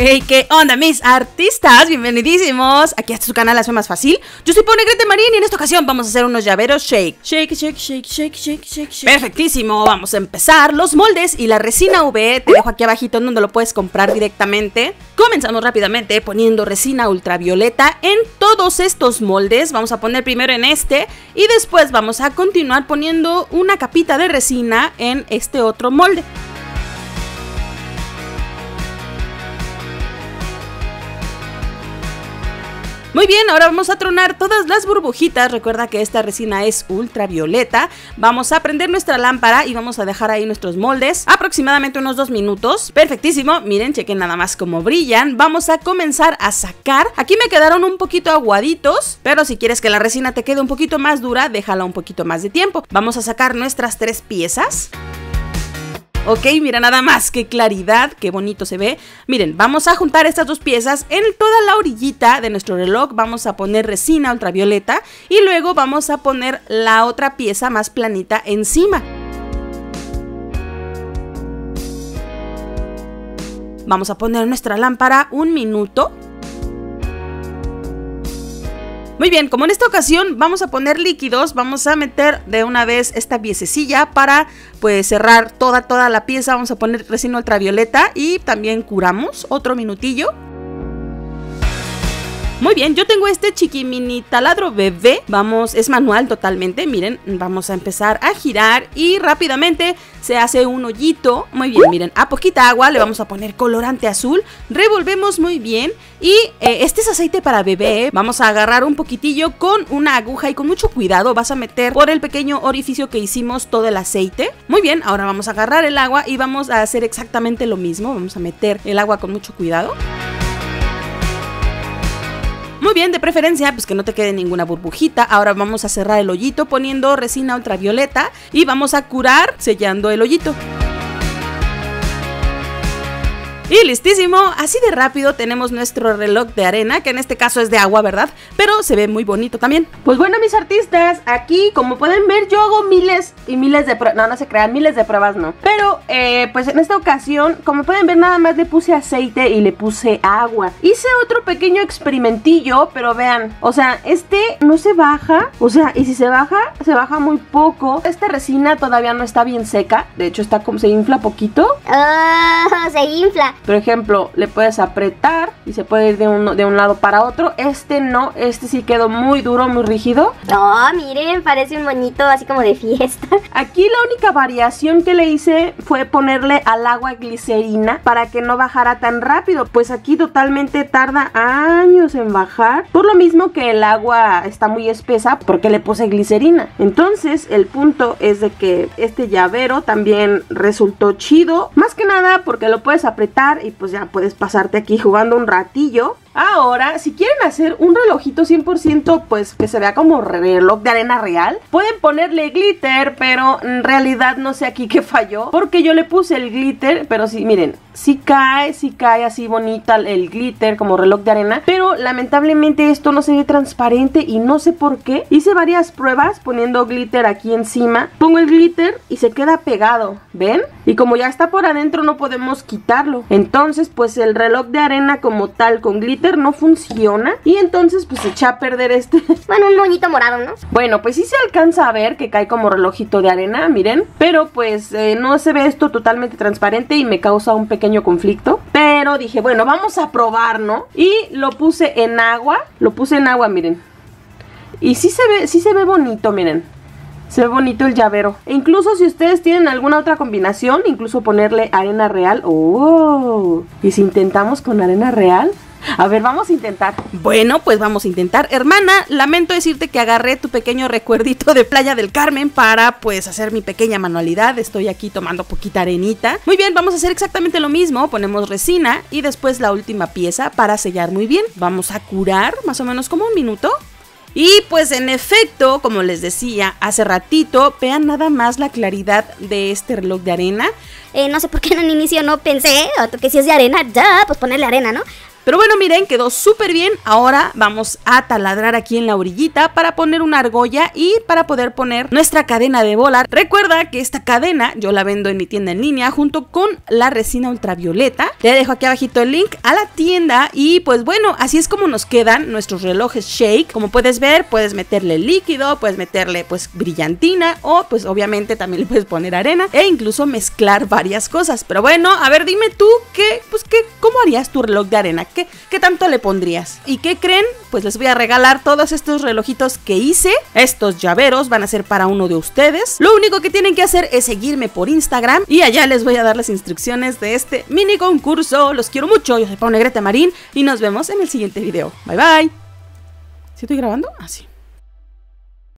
Hey, ¿qué onda, mis artistas? Bienvenidísimos aquí a su canal Hazme Más Fácil. Yo soy Ponegrete Marín y en esta ocasión vamos a hacer unos llaveros shake. Shake, shake, shake, shake, shake, shake, shake. Perfectísimo, vamos a empezar. Los moldes y la resina UV te dejo aquí abajito en donde lo puedes comprar directamente. Comenzamos rápidamente poniendo resina ultravioleta en todos estos moldes. Vamos a poner primero en este y después vamos a continuar poniendo una capita de resina en este otro molde. Muy bien, ahora vamos a tronar todas las burbujitas. Recuerda que esta resina es ultravioleta. Vamos a prender nuestra lámpara y vamos a dejar ahí nuestros moldes aproximadamente unos 2 minutos. Perfectísimo, miren, chequen nada más cómo brillan. Vamos a comenzar a sacar. Aquí me quedaron un poquito aguaditos, pero si quieres que la resina te quede un poquito más dura, déjala un poquito más de tiempo. Vamos a sacar nuestras 3 piezas. Ok, mira nada más, qué claridad, qué bonito se ve. Miren, vamos a juntar estas 2 piezas en toda la orillita de nuestro reloj. Vamos a poner resina ultravioleta y luego vamos a poner la otra pieza más planita encima. Vamos a poner nuestra lámpara 1 minuto. Muy bien, como en esta ocasión vamos a poner líquidos, vamos a meter de una vez esta piececilla para pues cerrar toda la pieza. Vamos a poner resina ultravioleta y también curamos otro minutillo. Muy bien, yo tengo este chiquimini taladro bebé, es manual totalmente, miren, vamos a empezar a girar y rápidamente se hace un hoyito. Muy bien, miren, a poquita agua le vamos a poner colorante azul, revolvemos muy bien y este es aceite para bebé. Vamos a agarrar un poquitillo con una aguja y con mucho cuidado vas a meter por el pequeño orificio que hicimos todo el aceite. Muy bien, ahora vamos a agarrar el agua y vamos a hacer exactamente lo mismo, vamos a meter el agua con mucho cuidado. Muy bien, de preferencia, pues que no te quede ninguna burbujita. Ahora vamos a cerrar el hoyito poniendo resina ultravioleta y vamos a curar sellando el hoyito. Y listísimo, así de rápido tenemos nuestro reloj de arena, que en este caso es de agua, ¿verdad? Pero se ve muy bonito también. Pues bueno, mis artistas, aquí como pueden ver yo hago miles y miles de pruebas. No se crean, miles de pruebas no. Pero pues en esta ocasión, como pueden ver, nada más le puse aceite y le puse agua. Hice otro pequeño experimentillo, pero vean, o sea, este no se baja. O sea, y si se baja muy poco. Esta resina todavía no está bien seca. De hecho está como, se infla poquito. Se infla. Por ejemplo, le puedes apretar y se puede ir de un lado para otro. Este no, este sí quedó muy duro, muy rígido. No, miren, parece un moñito así como de fiesta. Aquí la única variación que le hice fue ponerle al agua glicerina para que no bajara tan rápido. Pues aquí totalmente tarda años en bajar. Por lo mismo que el agua está muy espesa porque le puse glicerina. Entonces el punto es de que este llavero también resultó chido. Más que nada porque lo puedes apretar y pues ya puedes pasarte aquí jugando un ratillo. Ahora, si quieren hacer un relojito 100% pues que se vea como reloj de arena real, pueden ponerle glitter, pero en realidad no sé aquí qué falló, porque yo le puse el glitter, pero sí, miren, sí cae así bonita el glitter como reloj de arena, pero lamentablemente esto no se ve transparente y no sé por qué. Hice varias pruebas poniendo glitter aquí encima, pongo el glitter y se queda pegado, ¿ven? Y como ya está por adentro no podemos quitarlo, entonces pues el reloj de arena como tal con glitter no funciona y entonces pues se echa a perder este. Bueno, un moñito morado, ¿no? Bueno, pues sí se alcanza a ver que cae como relojito de arena, miren, pero pues no se ve esto totalmente transparente y me causa un pequeño conflicto, pero dije, bueno, vamos a probar, ¿no? Y lo puse en agua, miren, y sí se ve bonito, miren. Se ve bonito el llavero. E incluso si ustedes tienen alguna otra combinación, incluso ponerle arena real. ¡Oh! ¿Y si intentamos con arena real? A ver, vamos a intentar. Bueno, pues vamos a intentar. Hermana, lamento decirte que agarré tu pequeño recuerdito de Playa del Carmen para pues hacer mi pequeña manualidad. Estoy aquí tomando poquita arenita. Muy bien, vamos a hacer exactamente lo mismo. Ponemos resina y después la última pieza para sellar muy bien. Vamos a curar más o menos como 1 minuto. Y pues en efecto, como les decía hace ratito, vean nada más la claridad de este reloj de arena. No sé por qué en un inicio no pensé que si es de arena, ya, pues ponerle arena, ¿no? Pero bueno, miren, quedó súper bien. Ahora vamos a taladrar aquí en la orillita para poner una argolla y para poder poner nuestra cadena de bola. Recuerda que esta cadena yo la vendo en mi tienda en línea junto con la resina ultravioleta. Te dejo aquí abajito el link a la tienda. Y pues bueno, así es como nos quedan nuestros relojes Shake. Como puedes ver, puedes meterle líquido, puedes meterle pues brillantina o pues obviamente también le puedes poner arena e incluso mezclar varias cosas. Pero bueno, a ver, dime tú ¿cómo harías tu reloj de arena? ¿Qué tanto le pondrías? ¿Y qué creen? Pues les voy a regalar todos estos relojitos que hice. Estos llaveros van a ser para uno de ustedes. Lo único que tienen que hacer es seguirme por Instagram y allá les voy a dar las instrucciones de este mini concurso. Los quiero mucho, yo soy Pau Negrete Marín y nos vemos en el siguiente video. Bye bye. ¿Sí estoy grabando? Ah, sí.